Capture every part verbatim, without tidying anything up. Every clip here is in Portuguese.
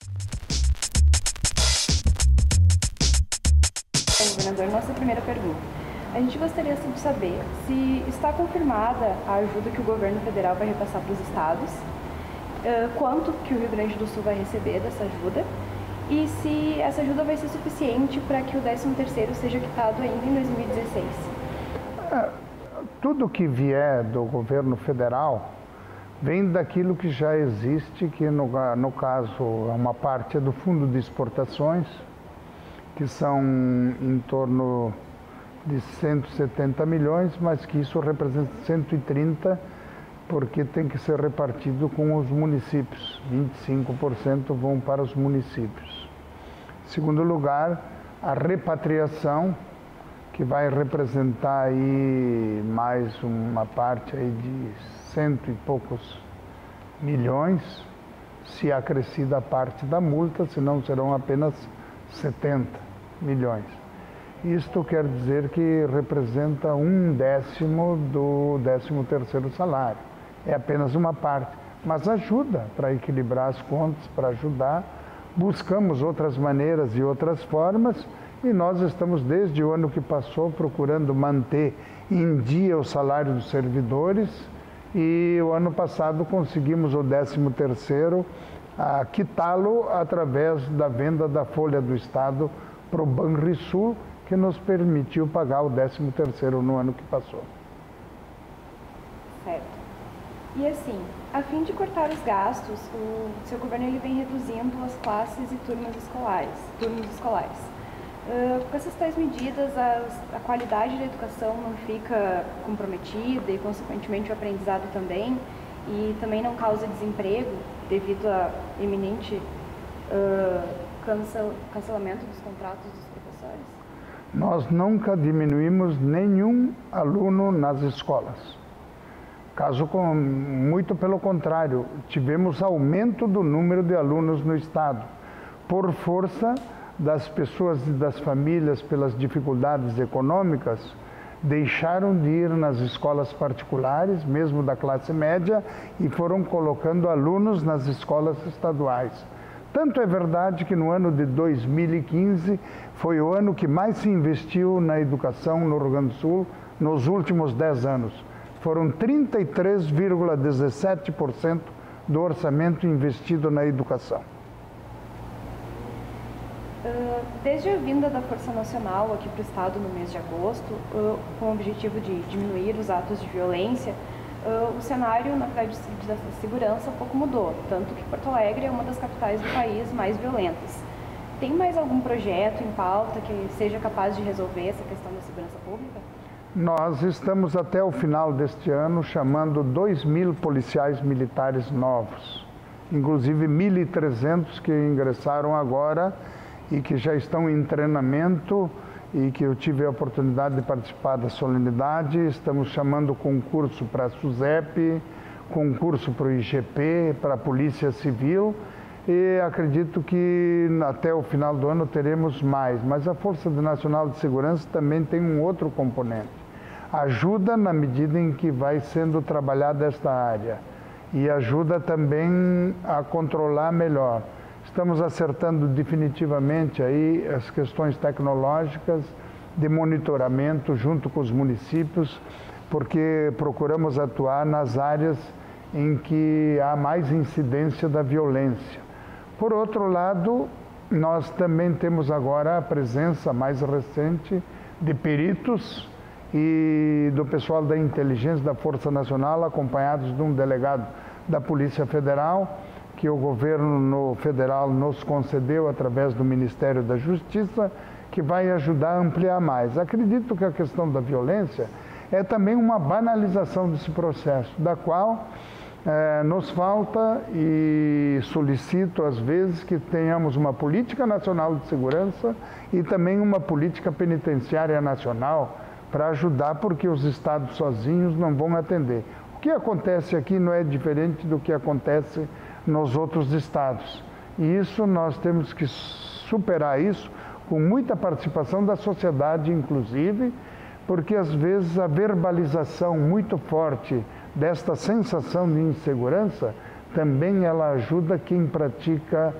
Governador, nossa primeira pergunta. A gente gostaria de saber se está confirmada a ajuda que o governo federal vai repassar para os estados, quanto que o Rio Grande do Sul vai receber dessa ajuda e se essa ajuda vai ser suficiente para que o décimo terceiro seja quitado ainda em dois mil e dezesseis. É, tudo que vier do governo federal vem daquilo que já existe, que no, no caso uma parte é do Fundo de Exportações, que são em torno de cento e setenta milhões, mas que isso representa cento e trinta, porque tem que ser repartido com os municípios. vinte e cinco por cento vão para os municípios. Em segundo lugar, a repatriação, que vai representar aí mais uma parte aí de cento e poucos milhões, se acrescida a parte da multa, senão serão apenas setenta milhões. Isto quer dizer que representa um décimo do décimo terceiro salário. É apenas uma parte, mas ajuda para equilibrar as contas, para ajudar. Buscamos outras maneiras e outras formas e nós estamos desde o ano que passou procurando manter em dia o salário dos servidores e o ano passado conseguimos o décimo terceiro a quitá-lo através da venda da Folha do Estado para o Banrisul, que nos permitiu pagar o décimo terceiro no ano que passou. Certo. E assim, a fim de cortar os gastos, o seu governo ele vem reduzindo as classes e turmas escolares, turnos escolares. Uh, com essas tais medidas, as, a qualidade da educação não fica comprometida e, consequentemente, o aprendizado também, e também não causa desemprego devido a iminente uh, cancel, cancelamento dos contratos dos professores? Nós nunca diminuímos nenhum aluno nas escolas. Caso com, muito pelo contrário, tivemos aumento do número de alunos no estado, por força das pessoas e das famílias, pelas dificuldades econômicas, deixaram de ir nas escolas particulares, mesmo da classe média, e foram colocando alunos nas escolas estaduais. Tanto é verdade que no ano de dois mil e quinze foi o ano que mais se investiu na educação no Rio Grande do Sul nos últimos dez anos. Foram trinta e três vírgula dezessete por cento do orçamento investido na educação. Desde a vinda da Força Nacional aqui para o Estado no mês de agosto, com o objetivo de diminuir os atos de violência, o cenário, na verdade, da segurança um pouco mudou, tanto que Porto Alegre é uma das capitais do país mais violentas. Tem mais algum projeto em pauta que seja capaz de resolver essa questão da segurança pública? Nós estamos até o final deste ano chamando dois mil policiais militares novos, inclusive mil e trezentos que ingressaram agora e que já estão em treinamento e que eu tive a oportunidade de participar da solenidade. Estamos chamando concurso para a SUSEP, concurso para o I G P, para a Polícia Civil e acredito que até o final do ano teremos mais. Mas a Força Nacional de Segurança também tem um outro componente. Ajuda na medida em que vai sendo trabalhada esta área e ajuda também a controlar melhor. Estamos acertando definitivamente aí as questões tecnológicas de monitoramento junto com os municípios, porque procuramos atuar nas áreas em que há mais incidência da violência. Por outro lado, nós também temos agora a presença mais recente de peritos e do pessoal da inteligência da Força Nacional, acompanhados de um delegado da Polícia Federal, que o governo federal nos concedeu através do Ministério da Justiça, que vai ajudar a ampliar mais. Acredito que a questão da violência é também uma banalização desse processo, da qual eh, nos falta e solicito às vezes que tenhamos uma política nacional de segurança e também uma política penitenciária nacional para ajudar, porque os estados sozinhos não vão atender. O que acontece aqui não é diferente do que acontece nos outros estados. E isso nós temos que superar isso com muita participação da sociedade, inclusive, porque às vezes a verbalização muito forte desta sensação de insegurança também ela ajuda quem pratica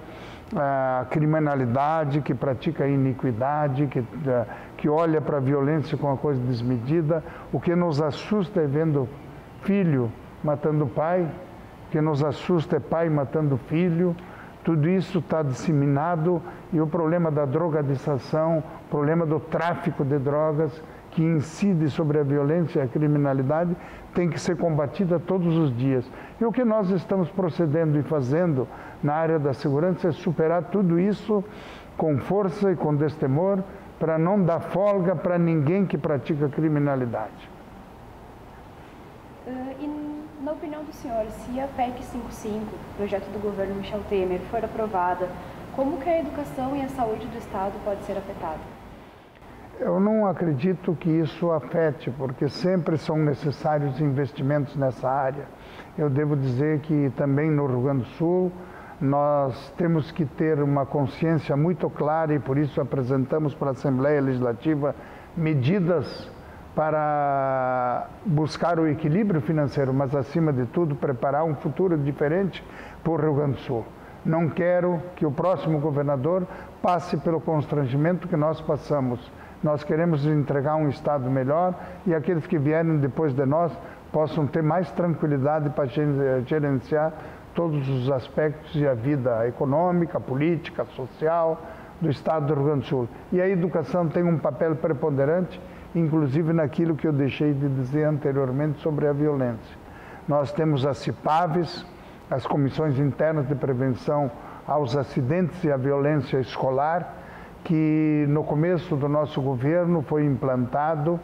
a criminalidade, que pratica a iniquidade, que, que olha para a violência com uma coisa desmedida. O que nos assusta é vendo filho matando pai, o que nos assusta é pai matando filho. Tudo isso está disseminado e o problema da drogadização, o problema do tráfico de drogas, que incide sobre a violência e a criminalidade, tem que ser combatida todos os dias. E o que nós estamos procedendo e fazendo na área da segurança é superar tudo isso com força e com destemor, para não dar folga para ninguém que pratica criminalidade. Uh, e na opinião do senhor, se a P E C cinquenta e cinco, projeto do governo Michel Temer, for aprovada, como que a educação e a saúde do Estado pode ser afetada? Eu não acredito que isso afete, porque sempre são necessários investimentos nessa área. Eu devo dizer que também no Rio Grande do Sul nós temos que ter uma consciência muito clara e por isso apresentamos para a Assembleia Legislativa medidas para buscar o equilíbrio financeiro, mas acima de tudo preparar um futuro diferente para o Rio Grande do Sul. Não quero que o próximo governador passe pelo constrangimento que nós passamos. Nós queremos entregar um Estado melhor e aqueles que vierem depois de nós possam ter mais tranquilidade para gerenciar todos os aspectos e a vida econômica, política, social do Estado do Rio Grande do Sul. E a educação tem um papel preponderante, inclusive naquilo que eu deixei de dizer anteriormente sobre a violência. Nós temos as CIPAVs, as Comissões Internas de Prevenção aos Acidentes e à Violência Escolar, que no começo do nosso governo foi implantado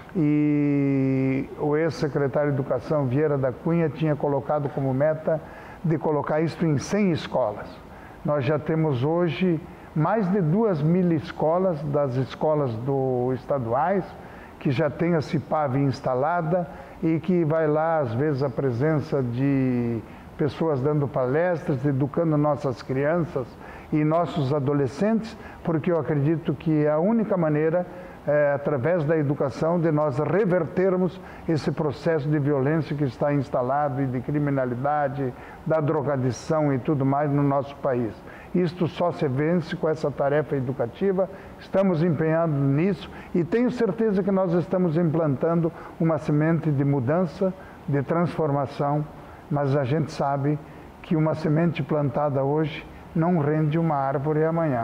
e o ex-secretário de Educação, Vieira da Cunha, tinha colocado como meta de colocar isso em cem escolas. Nós já temos hoje mais de duas mil escolas, das escolas do estaduais, que já tem a CIPAV instalada e que vai lá, às vezes, a presença de pessoas dando palestras, educando nossas crianças e nossos adolescentes, porque eu acredito que é a única maneira, é, através da educação, de nós revertermos esse processo de violência que está instalado e de criminalidade, da drogadição e tudo mais no nosso país. Isto só se vence com essa tarefa educativa, estamos empenhados nisso e tenho certeza que nós estamos implantando uma semente de mudança, de transformação, mas a gente sabe que uma semente plantada hoje não rende uma árvore amanhã.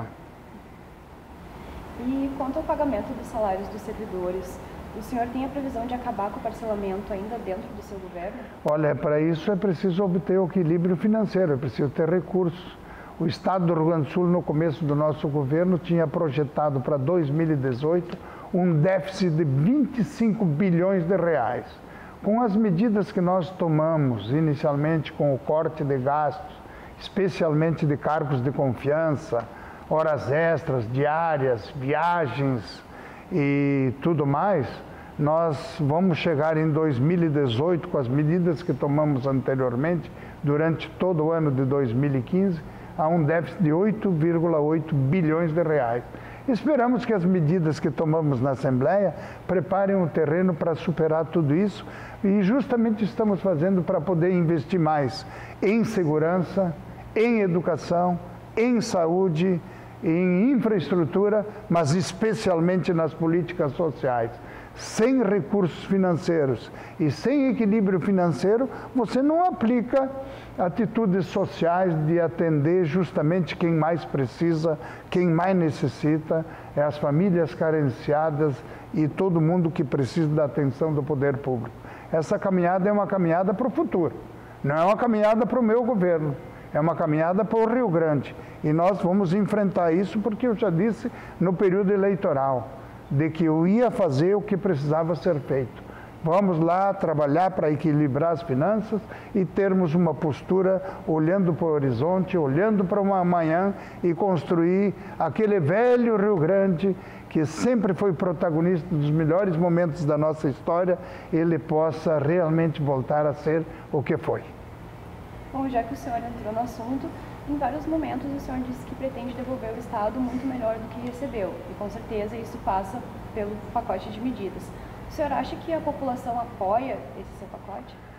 E quanto ao pagamento dos salários dos servidores, o senhor tem a previsão de acabar com o parcelamento ainda dentro do seu governo? Olha, para isso é preciso obter o equilíbrio financeiro, é preciso ter recursos. O Estado do Rio Grande do Sul, no começo do nosso governo, tinha projetado para dois mil e dezoito um déficit de vinte e cinco bilhões de reais. Com as medidas que nós tomamos, inicialmente com o corte de gastos, especialmente de cargos de confiança, horas extras, diárias, viagens e tudo mais, nós vamos chegar em dois mil e dezoito, com as medidas que tomamos anteriormente, durante todo o ano de dois mil e quinze, a um déficit de oito vírgula oito bilhões de reais. Esperamos que as medidas que tomamos na Assembleia preparem o terreno para superar tudo isso e justamente estamos fazendo para poder investir mais em segurança, em educação, em saúde, em infraestrutura, mas especialmente nas políticas sociais. Sem recursos financeiros e sem equilíbrio financeiro, você não aplica atitudes sociais de atender justamente quem mais precisa, quem mais necessita, é as famílias carenciadas e todo mundo que precisa da atenção do poder público. Essa caminhada é uma caminhada para o futuro, não é uma caminhada para o meu governo. É uma caminhada para o Rio Grande e nós vamos enfrentar isso porque eu já disse no período eleitoral de que eu ia fazer o que precisava ser feito. Vamos lá trabalhar para equilibrar as finanças e termos uma postura olhando para o horizonte, olhando para uma amanhã e construir aquele velho Rio Grande que sempre foi protagonista dos melhores momentos da nossa história, ele possa realmente voltar a ser o que foi. Bom, já que o senhor entrou no assunto, em vários momentos o senhor disse que pretende devolver o Estado muito melhor do que recebeu, e com certeza isso passa pelo pacote de medidas. O senhor acha que a população apoia esse seu pacote?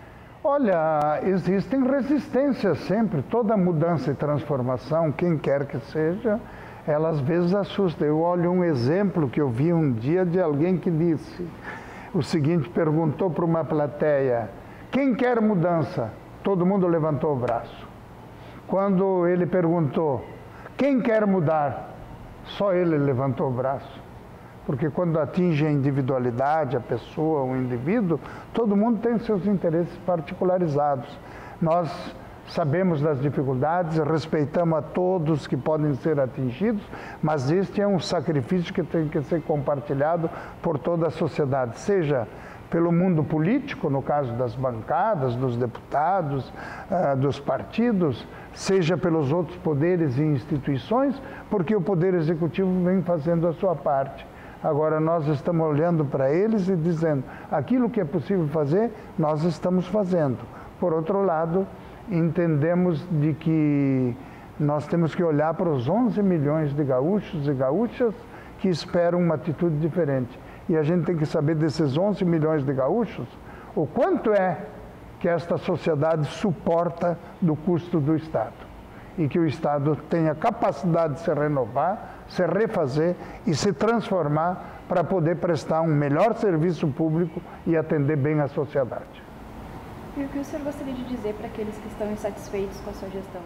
Olha, existem resistências sempre, toda mudança e transformação, quem quer que seja, ela às vezes assusta. Eu olho um exemplo que eu vi um dia de alguém que disse o seguinte, perguntou para uma plateia, quem quer mudança? Todo mundo levantou o braço. Quando ele perguntou, quem quer mudar? Só ele levantou o braço. Porque quando atinge a individualidade, a pessoa, o indivíduo, todo mundo tem seus interesses particularizados. Nós sabemos das dificuldades, respeitamos a todos que podem ser atingidos, mas este é um sacrifício que tem que ser compartilhado por toda a sociedade, seja pelo mundo político, no caso das bancadas, dos deputados, uh, dos partidos, seja pelos outros poderes e instituições, porque o Poder Executivo vem fazendo a sua parte. Agora, nós estamos olhando para eles e dizendo, aquilo que é possível fazer, nós estamos fazendo. Por outro lado, entendemos de que nós temos que olhar para os onze milhões de gaúchos e gaúchas que esperam uma atitude diferente. E a gente tem que saber desses onze milhões de gaúchos, o quanto é que esta sociedade suporta do custo do Estado. E que o Estado tenha capacidade de se renovar, se refazer e se transformar para poder prestar um melhor serviço público e atender bem a sociedade. E o que o senhor gostaria de dizer para aqueles que estão insatisfeitos com a sua gestão?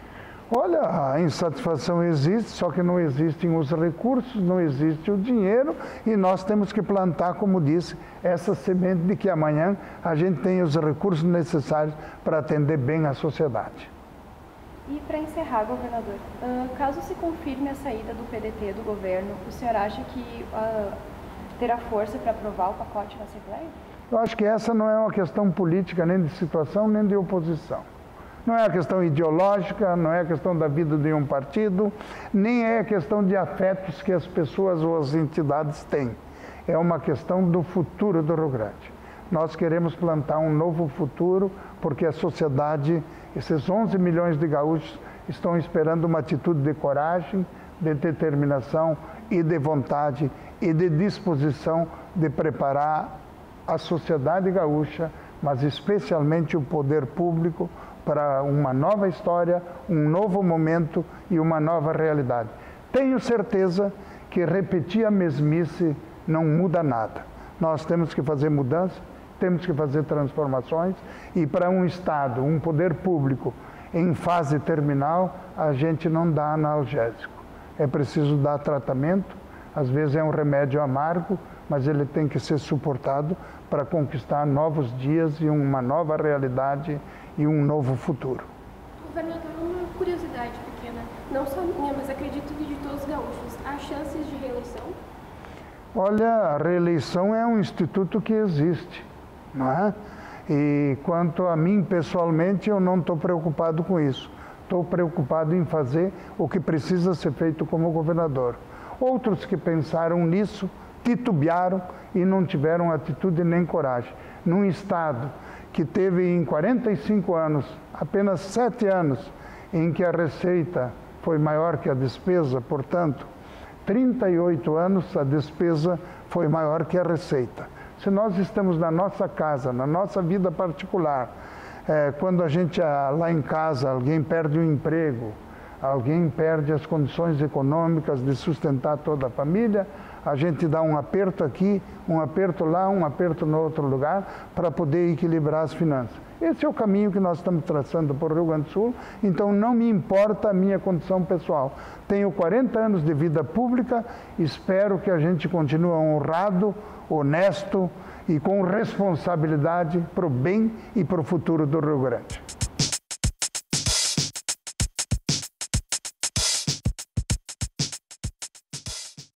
Olha, a insatisfação existe, só que não existem os recursos, não existe o dinheiro e nós temos que plantar, como disse, essa semente de que amanhã a gente tenha os recursos necessários para atender bem a sociedade. E para encerrar, governador, uh, caso se confirme a saída do P D T do governo, o senhor acha que uh, terá força para aprovar o pacote na Assembleia? Eu acho que essa não é uma questão política, nem de situação, nem de oposição. Não é a questão ideológica, não é a questão da vida de um partido, nem é a questão de afetos que as pessoas ou as entidades têm. É uma questão do futuro do Rio Grande. Nós queremos plantar um novo futuro porque a sociedade, esses onze milhões de gaúchos, estão esperando uma atitude de coragem, de determinação e de vontade e de disposição de preparar a sociedade gaúcha, mas especialmente o poder público, para uma nova história, um novo momento e uma nova realidade. Tenho certeza que repetir a mesmice não muda nada. Nós temos que fazer mudança, temos que fazer transformações e para um Estado, um poder público em fase terminal, a gente não dá analgésico. É preciso dar tratamento, às vezes é um remédio amargo, mas ele tem que ser suportado para conquistar novos dias e uma nova realidade e um novo futuro. Governador, uma curiosidade pequena, não só minha, mas acredito que de todos os gaúchos, há chances de reeleição? Olha, a reeleição é um instituto que existe, não é? E quanto a mim, pessoalmente, eu não estou preocupado com isso. Estou preocupado em fazer o que precisa ser feito como governador. Outros que pensaram nisso, titubearam e não tiveram atitude nem coragem. Num Estado que teve em quarenta e cinco anos, apenas sete anos, em que a receita foi maior que a despesa, portanto, trinta e oito anos a despesa foi maior que a receita. Se nós estamos na nossa casa, na nossa vida particular, é, quando a gente lá em casa, alguém perde o emprego, alguém perde as condições econômicas de sustentar toda a família, a gente dá um aperto aqui, um aperto lá, um aperto no outro lugar, para poder equilibrar as finanças. Esse é o caminho que nós estamos traçando para o Rio Grande do Sul, então não me importa a minha condição pessoal. Tenho quarenta anos de vida pública, espero que a gente continue honrado, honesto e com responsabilidade para o bem e para o futuro do Rio Grande.